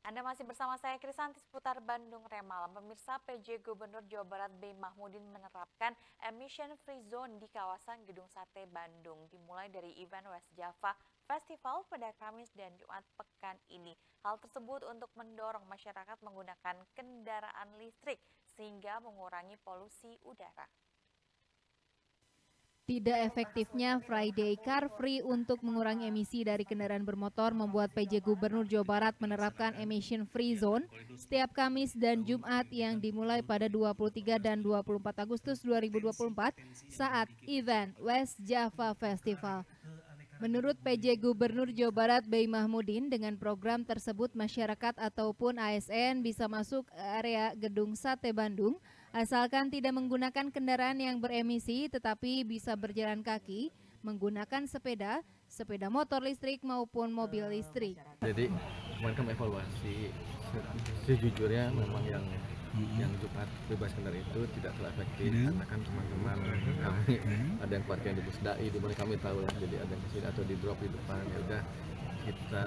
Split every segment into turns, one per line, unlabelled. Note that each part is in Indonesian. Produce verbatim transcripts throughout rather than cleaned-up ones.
Anda masih bersama saya Krisanti seputar Bandung Remalam. Pemirsa, P J Gubernur Jawa Barat B. Mahmudin menerapkan emission free zone di kawasan Gedung Sate Bandung. Dimulai dari event West Java Festival pada Kamis dan Jumat pekan ini. Hal tersebut untuk mendorong masyarakat menggunakan kendaraan listrik sehingga mengurangi polusi udara.
Tidak efektifnya Friday Car Free untuk mengurangi emisi dari kendaraan bermotor membuat P J Gubernur Jawa Barat menerapkan emission free zone setiap Kamis dan Jumat yang dimulai pada dua puluh tiga dan dua puluh empat Agustus dua ribu dua puluh empat saat event West Java Festival. Menurut P J Gubernur Jawa Barat B. Mahmudin, dengan program tersebut masyarakat ataupun A S N bisa masuk area Gedung Sate Bandung asalkan tidak menggunakan kendaraan yang beremisi tetapi bisa berjalan kaki, menggunakan sepeda, sepeda motor listrik maupun mobil listrik.
Jadi kemarin kami evaluasi, sejujurnya memang yang Mm-hmm. yang Jumat bebas kendaraan itu tidak terlalu efektif mm-hmm. karena kan teman-teman kami mm-hmm. ada yang parkir di bus dai, di mana kami tahu lah, jadi ada yang ke sini atau di drop di depan, ya udah kita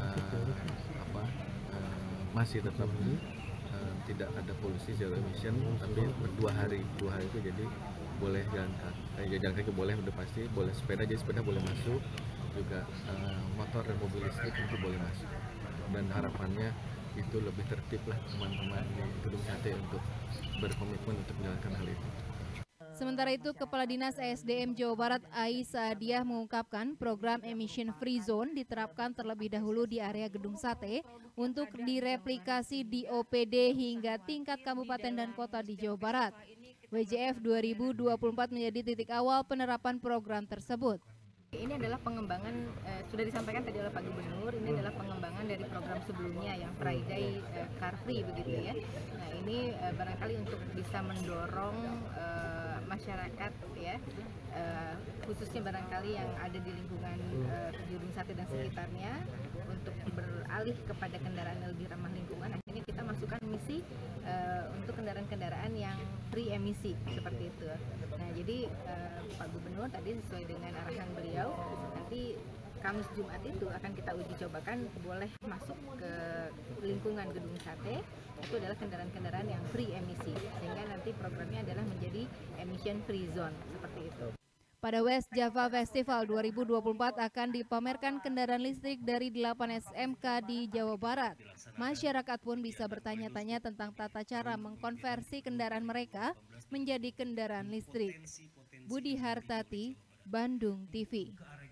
apa uh, masih tetap mm-hmm. uh, tidak ada polusi zero emission, tapi berdua hari dua hari itu jadi boleh jalan kaki, eh, jalan kaki boleh udah pasti, boleh sepeda, jadi sepeda boleh masuk, juga uh, motor dan mobil listrik itu boleh masuk, dan harapannya itu lebih tertib lah teman-teman di Gedung Sate untuk berkomitmen untuk menjalankan hal itu.
Sementara itu, Kepala Dinas E S D M Jawa Barat Aisyah Diah mengungkapkan program emission free zone diterapkan terlebih dahulu di area Gedung Sate untuk direplikasi di O P D hingga tingkat kabupaten dan kota di Jawa Barat. W J F dua ribu dua puluh empat menjadi titik awal penerapan program tersebut.
Ini adalah pengembangan, eh, sudah disampaikan tadi oleh Pak Gubernur, ini adalah pengembangan dari program sebelumnya yang Friday eh, Car Free begitu ya. Nah ini eh, barangkali untuk bisa mendorong eh, masyarakat ya, eh, khususnya barangkali yang ada di lingkungan eh, Gedung Sate dan sekitarnya untuk beralih kepada kendaraan yang lebih ramah lingkungan. Akhirnya kita masukkan misi uh, untuk kendaraan-kendaraan yang free emisi seperti itu. Nah, jadi uh, Pak Gubernur tadi sesuai dengan arahan beliau, nanti Kamis Jumat itu akan kita uji cobakan boleh masuk ke lingkungan Gedung Sate, itu adalah kendaraan-kendaraan yang free emisi, sehingga nanti programnya adalah menjadi emission free zone seperti itu.
Pada West Java Festival dua ribu dua puluh empat akan dipamerkan kendaraan listrik dari delapan S M K di Jawa Barat. Masyarakat pun bisa bertanya-tanya tentang tata cara mengkonversi kendaraan mereka menjadi kendaraan listrik. Budi Hartati, Bandung T V.